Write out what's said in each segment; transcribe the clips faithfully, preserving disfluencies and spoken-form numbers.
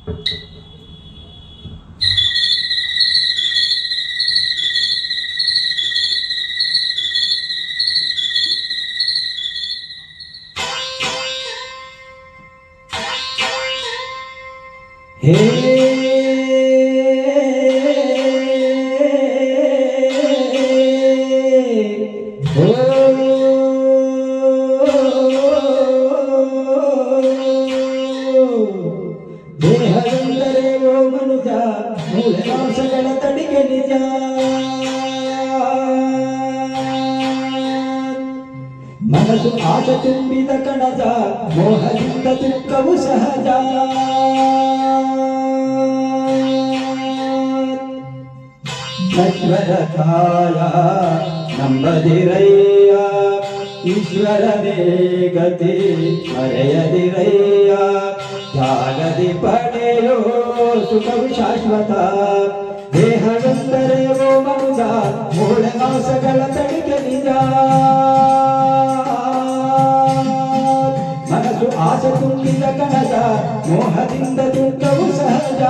हे ओ ದೇಹವೆಂದರೆ ಓ ಮನುಜ ಮೂಲಾಂಶಗಳ ತಡಿಗೆ ನಿಜ ಮನಸ್ಸು ಆಶೆ ತುಂಬಿದ ಕಣಜ ಮೋಹದಿಂದ ದುಃಖವು ಸಹಜ ನಶ್ವರ ಕಾಯ ನಂಬದಿರಯ್ಯ ಈಶ್ವರನೇ ಗತಿ ಮರೆಯದಿರಯ್ಯ ಜಾಗದಿ ಪಡೆಯೋ ಸುಖವು ಶಾಶ್ವತ ದೇಹವೆಂದರೆ ಓ ಮನುಜ ಮೂಳೆ ಮಾಂಸಗಳ ತಡಿಗೆ ನಿಜ ಮನಸ್ಸು ಆಸೆ ತುಂಬಿದ ಕನಸ ಮೋಹದಿಂದ ದುಃಖವು ಸಹಜ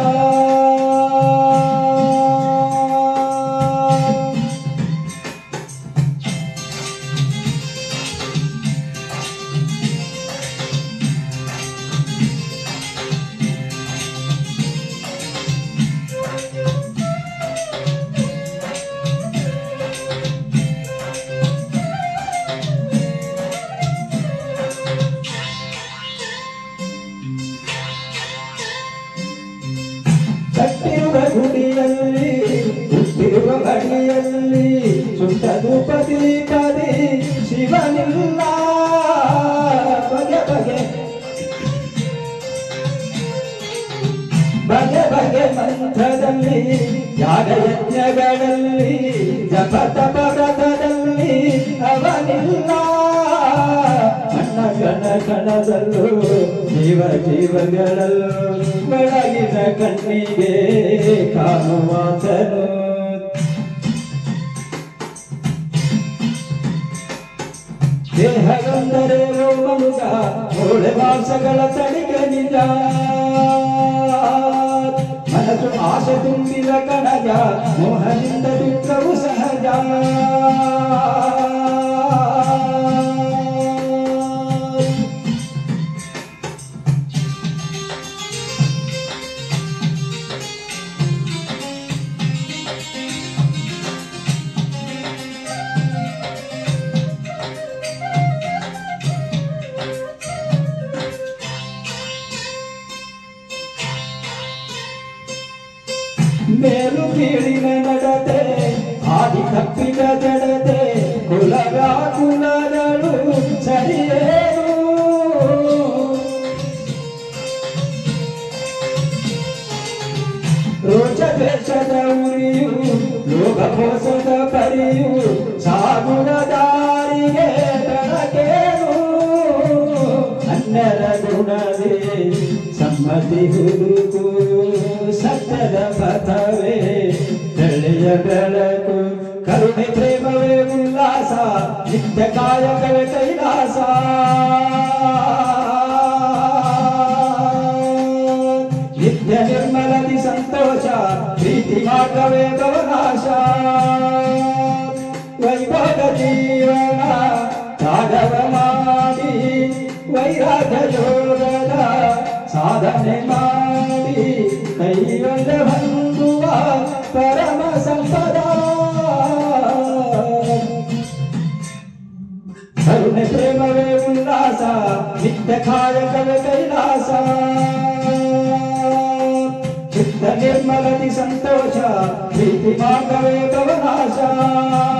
ಕಟ್ಟಿರುವ ಗುಡಿಯಲ್ಲಿ ಹುಟ್ಟಿರುವ ಬಡಿಯಲ್ಲಿ ಸುಟ್ಟದು ಪದಿ ಪದಿ ಶಿವನಿಲ್ಲ ಬಗೆ ಬಗೆ ಬಗೆ ಬಗೆ ಮಂತ್ರದಲ್ಲಿ ಯಾಗ ಯಜ್ಞಗಳಲ್ಲಿ ಜಪ ತಪ ವ್ರತದಲ್ಲಿ ಅವನಿಲ್ಲ ಅಣ್ಣ ಕಣ ಕಣದಲ್ಲೂ ಜೀವ ಜೀವಗಳಲ್ಲೂ ಬೆಳಗಿನ ಕಣ್ಣಿಗೆ ಕಾಣುವಾತನು ದೇಹವೆಂದರೆ ಓ ಮನುಜ ಮೂಳೆ ಮಾಂಸಗಳ ತಡಿಗೆ ನಿಜ ಮನಸ್ಸು ಆಸೆ ತುಂಬಿದ ಕಣಜ ಮೋಹದಿಂದ ದುಃಖವು ಸಹಜ ಮೇಲು ಕೀಳಿನ ನಡತೆ ಆದಿ ತಪ್ಪಿದ ಜಡತೆ ಕುಲಗ ಕುಲಗಳು ಸರಿಯೇನು ರೋಷ ದ್ವೇಷದ ಉರಿಯು ಲೋಕ ಮೋಸದ ಪರಿಯು ಸಾಗುವ ದಾರಿಗೆ ಬೆಳಕೇನು ಅನ್ನರ ಗುಣವೇ ಸಮ್ಮತಿ ಹುಡುಕು ಸತ್ಯದ ಪಥವೇ ಬೆಳೆಯ ಬೆಳಕು ಕರುಣೆ ಪ್ರೇಮವೇ ಉಲ್ಲಾಸ ನಿತ್ಯ ಕಾಯಕವೇ ಕೈಲಾಸ ನಿತ್ಯ ನಿರ್ಮಲದಿ ಸಂತೋಷ ಪ್ರೀತಿ ಮಾರ್ಗವೇ ಭವನಾಶ ವೈಭವ ಜೀವನ ತ್ಯಾಗವ ಮಾಡಿ ವೈರಾಗ್ಯ ಯೋಗದ ಸಾಧನೆ ಮಾಡಿ ಕೈಯೊಂದ ಹೊಂದುವ ಪರಮ ಸಂಪದ ಕರುಣೆ ಪ್ರೇಮವೇ ಉಲ್ಲಾಸ ನಿತ್ಯ ಕಾಯಕವೇ ಕೈಲಾಸ ಚಿತ್ತ ನಿರ್ಮಲದಿ ಸಂತೋಷ ಪ್ರೀತಿ ಮಾರ್ಗವೇ ಭವನಾಶ